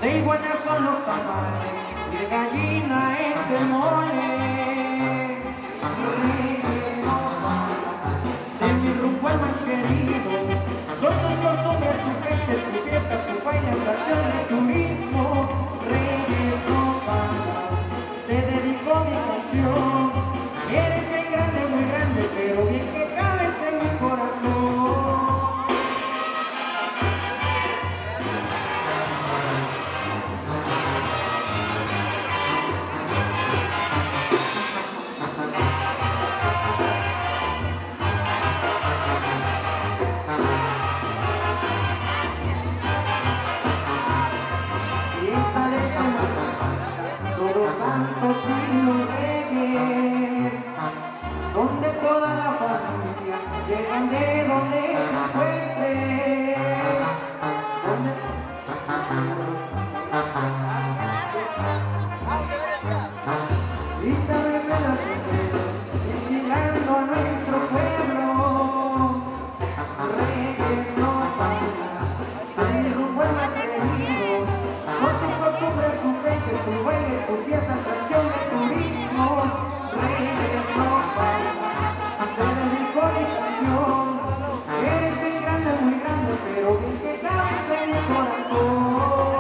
de iguana son los tamales, y de gallina es el mole. Los reyes no faltan, de mi rumbo el más querido, son tus costumbres, tu gente, tu fiesta, tu baile, atracción de turismo. Reyes no faltan, te dedico mi canción. Eres bien grande, muy grande, pero bien que cabes en mi corazón. Santos y los reyes, donde toda la familia llegan de donde se encuentre, y sabes de las mujeres, vigilando a nuestro pueblo. Reyes no faltan, el rumbo es más querido, con tus costumbres, tu gente, tu baile, tu fiesta, atracción de turismo. Reyes no faltan, te dedico mi canción. Eres bien grande, muy grande, pero bien que cabes en mi corazón.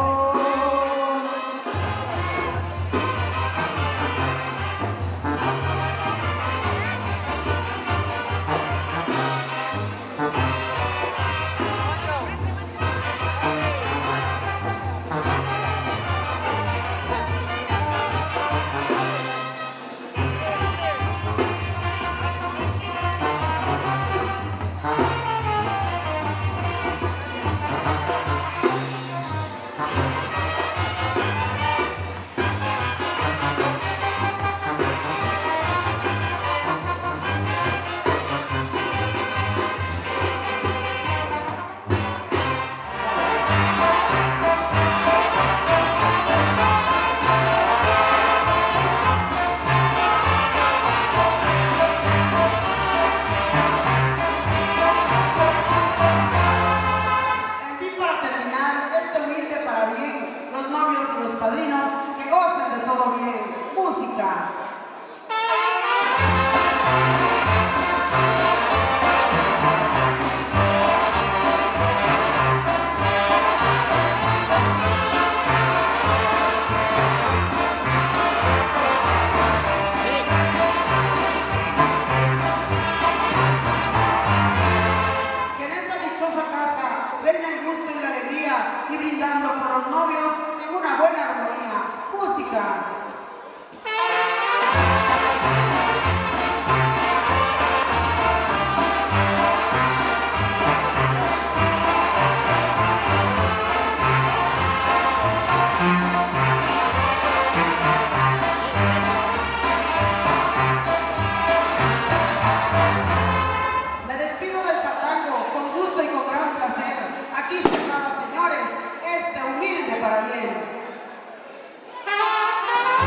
Padrinos, que gocen de todo bien. Música. Que en esta dichosa casa reina el gusto y la alegría y brindando por los novios en una buena armonía. Música. Me despido del patango con gusto y con gran placer. Aquí se acaba, señores, este humilde para bien.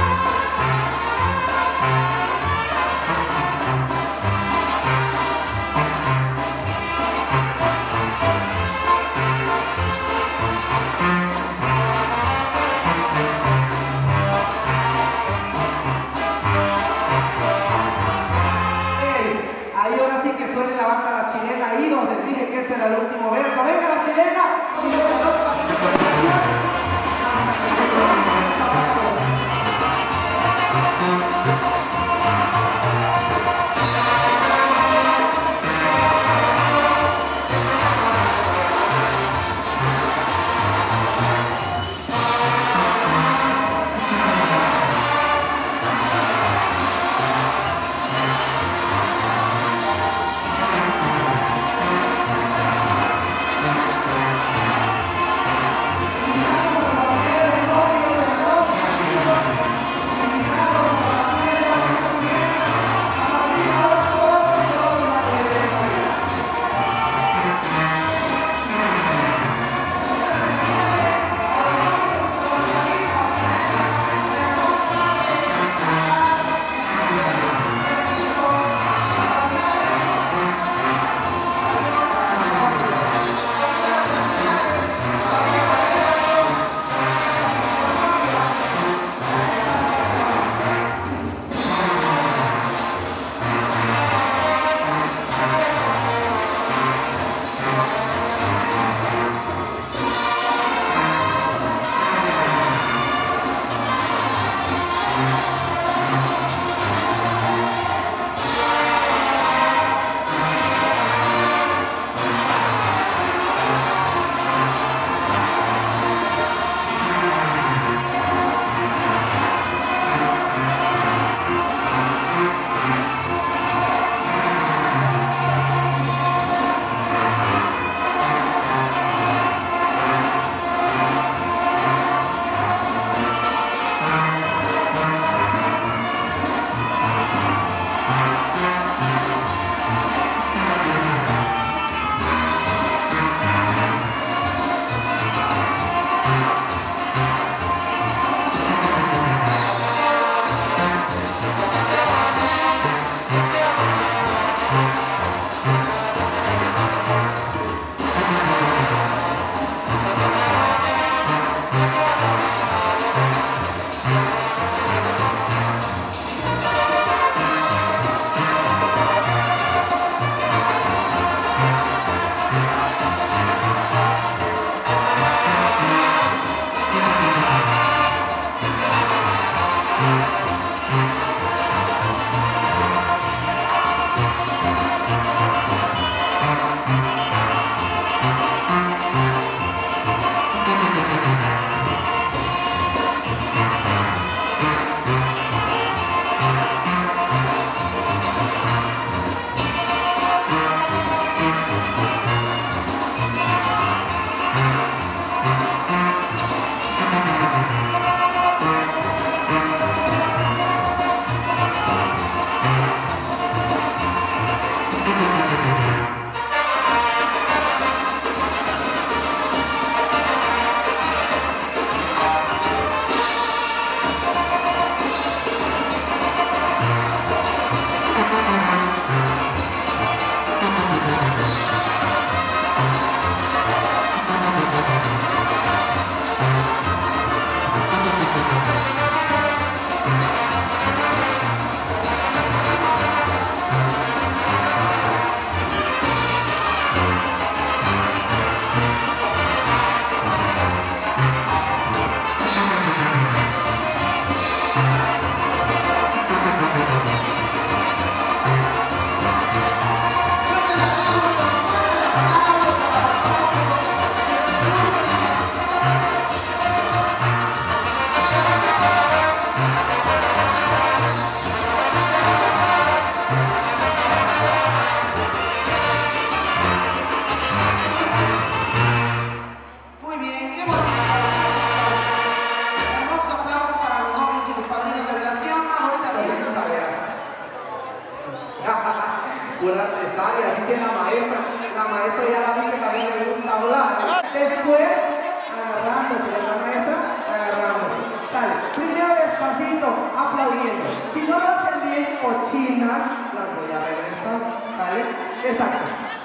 viendo. Si no lo hacen bien cochinas, las voy a regresar, ¿vale? Exacto.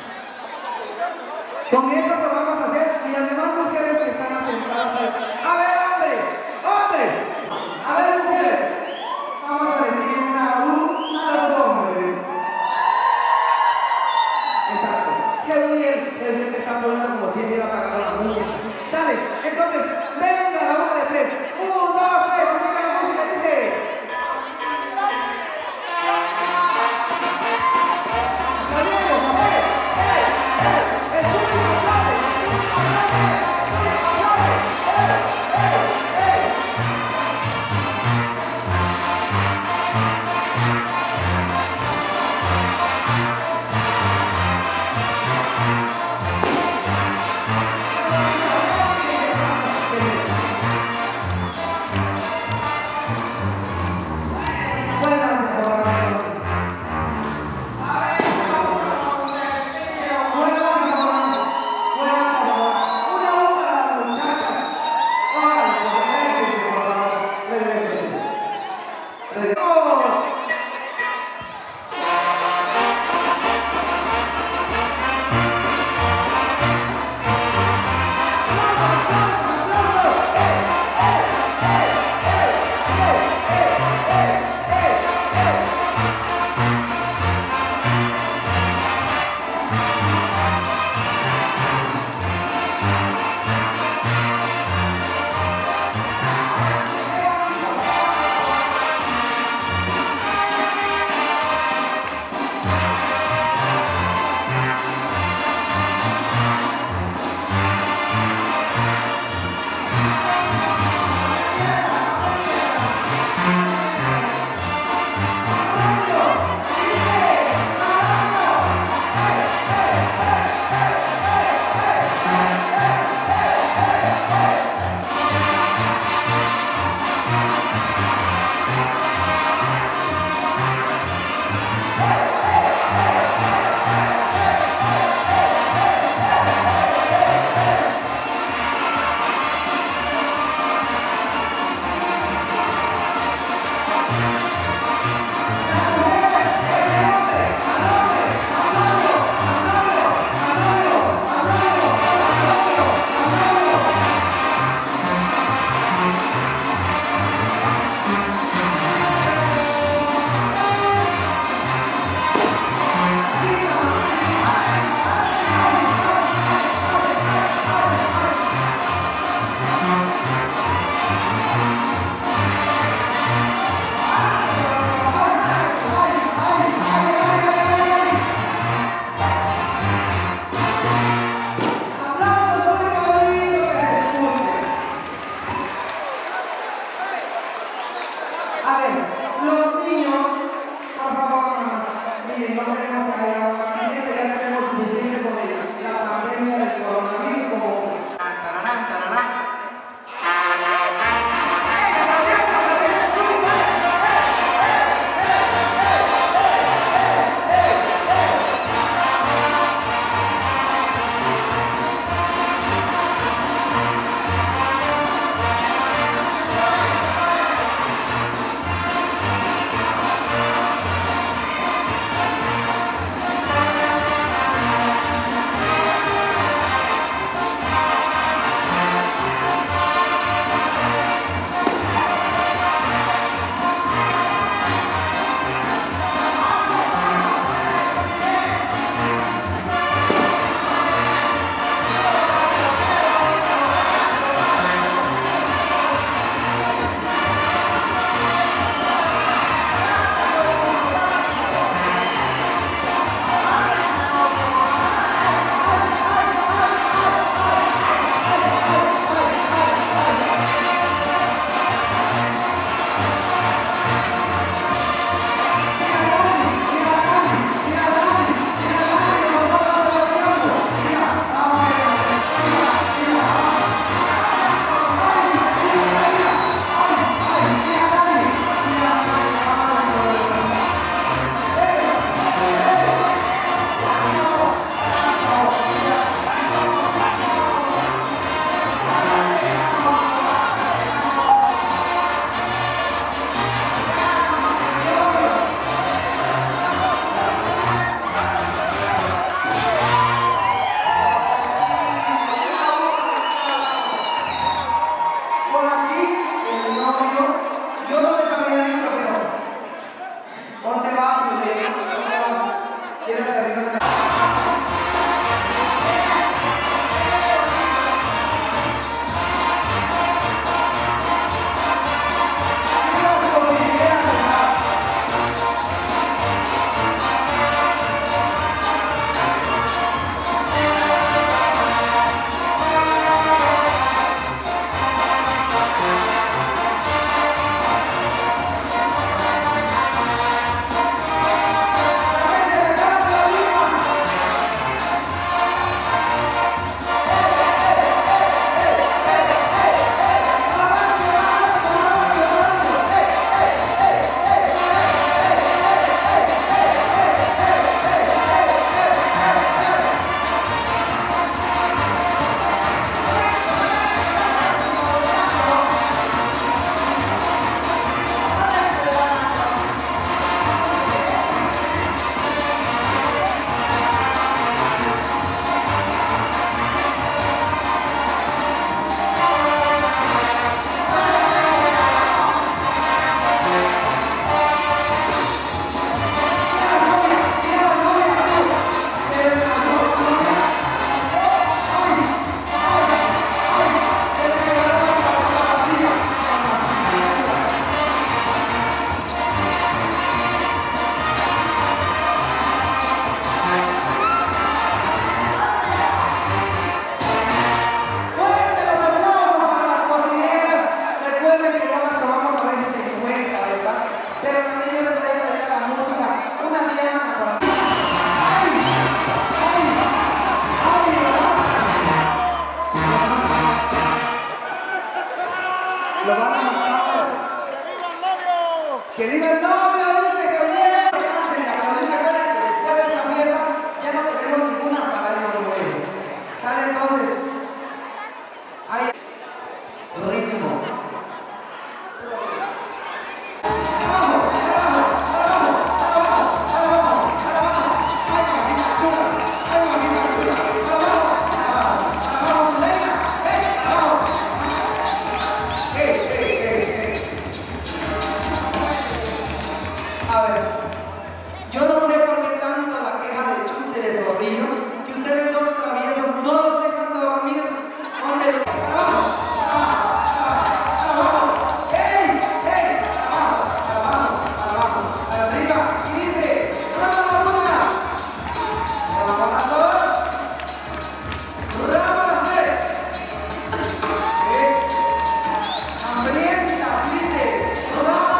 Con eso lo vamos a hacer y las demás mujeres que están asentadas ahí. A ver, hombres, hombres. A ver, mujeres. Vamos a decir una U a los hombres. Exacto. Qué bien, el Dios te está poniendo como si hubiera apagado la música. Sale, entonces, venga a la 1 de 3. 1, 2, 3, apaga la música, dice. ¡Lo digo, papá! Lo van a matar. ¡Que viva el novio! Dice que bien. Que después de esta fiesta ya no tenemos ninguna salario de güey. Sale entonces. Hay ritmo. A ver, yo no sé por qué tanto la queja de Chuche de Zorrillo, que ustedes dos traviesos no los dejan dormir. ¿Dónde? ¡Abajo! ¡Abajo! ¡Ey! ¡Ey! ¡Abajo! ¡Abajo! ¡Arriba! Y dice, ¡rama una! ¡Rama dos! ¡Rama tres! ¡Hambrienta! Dice, ¡rama!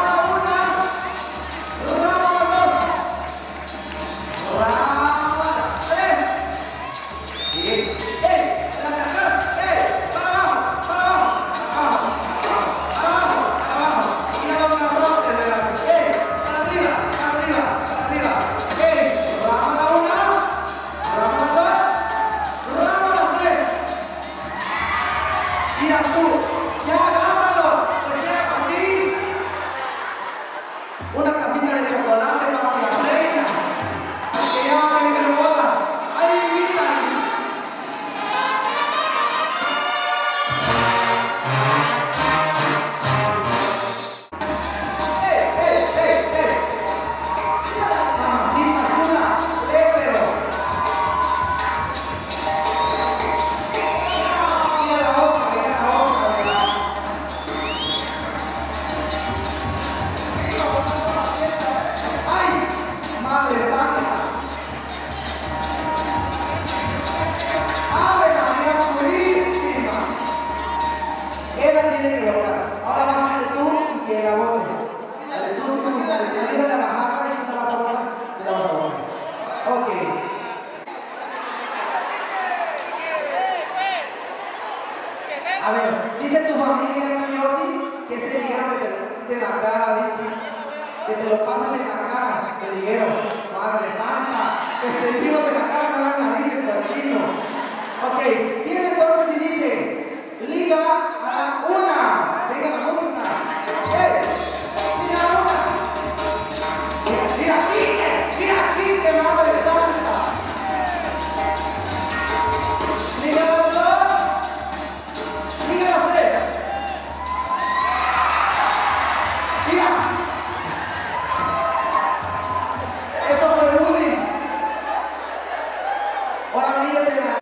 Mira tú, ya agárralo, te queda para ti. Una tacita de chocolate para la reina, que ya va a tener que boda. Ahí invitan. ¡Ey! Mamacita chula, pero. Madre Santa, Ave María Purísima. Ella tiene que lograr. Ahora bájate tú y que la bote. Dale tú, dale, ayúdale a bajar y tú te vas a bajar. Te la vas a bajar. Ok. A ver, dice tu familia, Yossi, que ese dinero que te lo pones en la cara, dice, que te lo pasas en la cara, que dinero, Madre Santa, que te digo en la cara, no en la nariz, cochino. Ok, viene entonces y dice, liga a la una, venga la música. Liga a la una. Mira aquí, que Madre Santa. Liga a las dos. Liga a las tres. Mira. Eso fue bullying. Ahora lígate la.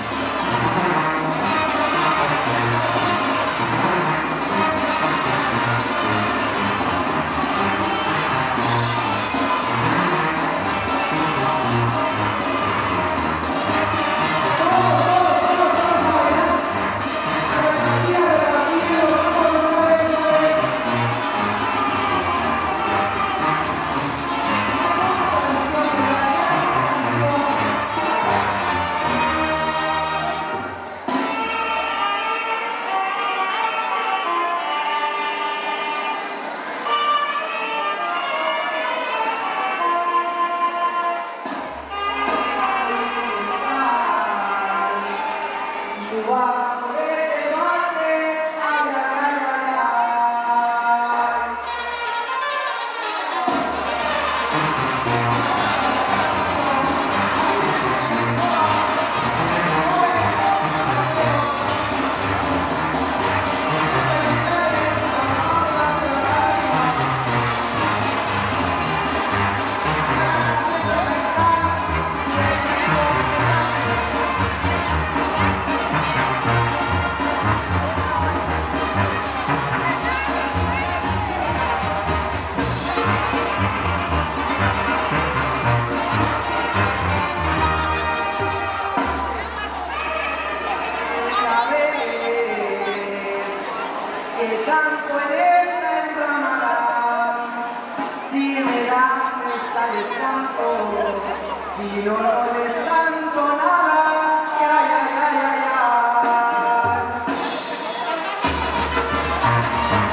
Y no les canto nada, ay, ay, ay, ay, ay.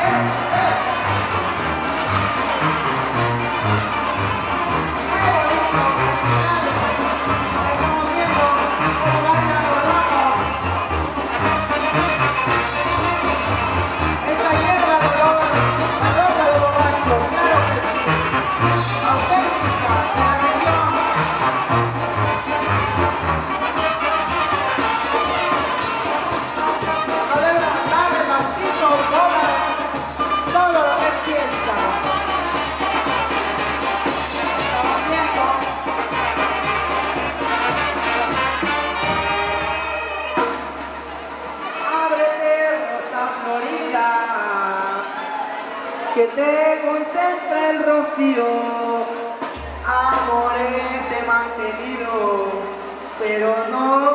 Que te concentra el rocío, amores he mantenido, pero no